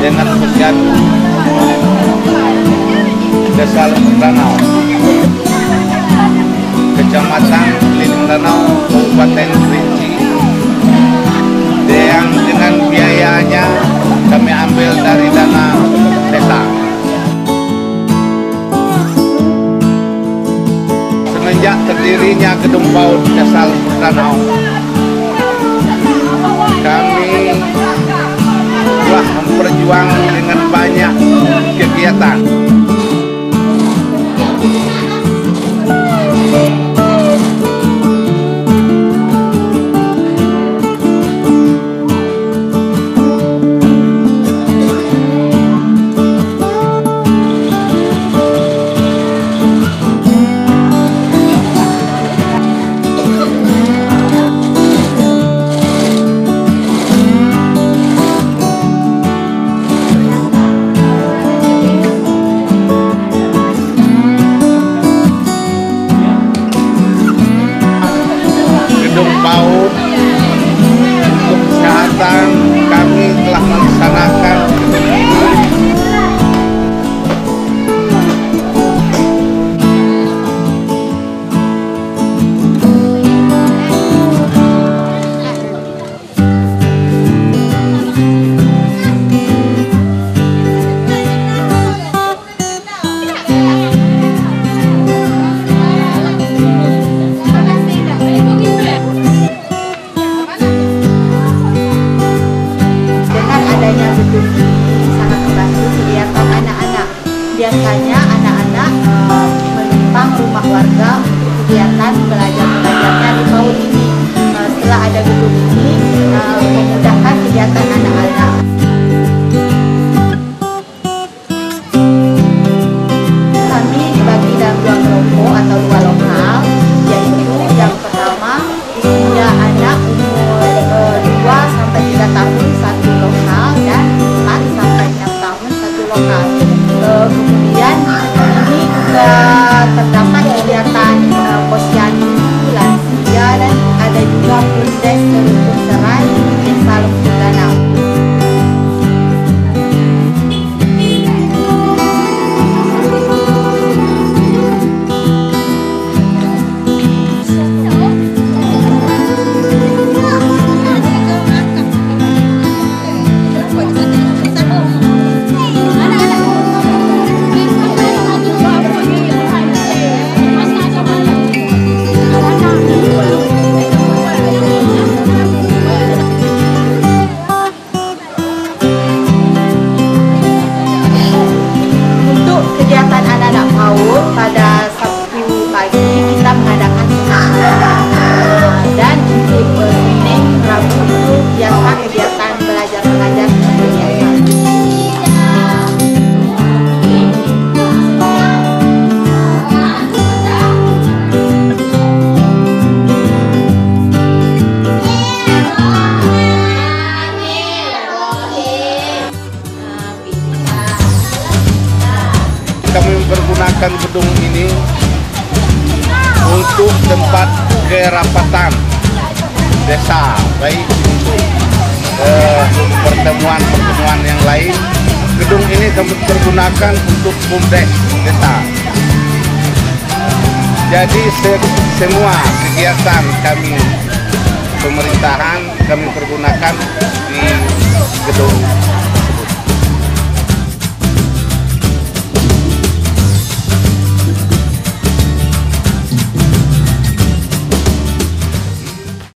dengan Posyandu Desa Lembur Danau, Kecamatan Liling Danau, Kabupaten Kerinci, yang dengan biayanya kami ambil dari dana desa. Semenjak terdirinya Gedung PAUD Desa Lembur Danau, kami telah memperjuang dengan banyak kegiatan. Gedung PAUD untuk kesehatan kami telah melaksanakan sangat membantu kegiatan anak-anak. Biasanya anak-anak menumpang rumah warga untuk kegiatan belajar-belajarnya di PAUD ini. Setelah ada gedung ini, memudahkan kegiatan anak-anak. Kami dibagi dalam 2 kelompok atau 2 lokal, yaitu yang pertama usia anak umur 2 sampai 3 tahun 1 lokal dan 4 sampai 6 tahun 1 lokal. Kemudian ini juga terdapat kegiatan posyandu, lansia, dan ada juga Bumdes Cerutu Serai Desa Lembur Danau. Pada Sabtu pagi kita mengadakan dan untuk Senin Rabu itu biasa kegiatan belajar mengajar seperti biasa. Kami mempergunakan gedung ini untuk tempat kerapatan desa, baik untuk pertemuan yang lain. Gedung ini kami pergunakan untuk Bumdes desa. Jadi semua kegiatan kami pemerintahan kami pergunakan